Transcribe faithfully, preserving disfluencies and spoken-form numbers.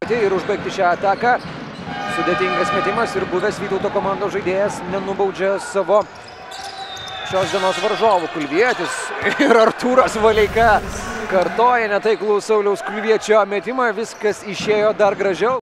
Ir užbaigti šią ataką. Sudėtingas metimas ir buvęs Vytauto komandos žaidėjas nenubaudžia savo šios dienos varžovų. Kulvietis ir Artūras Valeika kartoja netaiklų Sauliaus Kulviečio metimą. Viskas išėjo dar gražiau.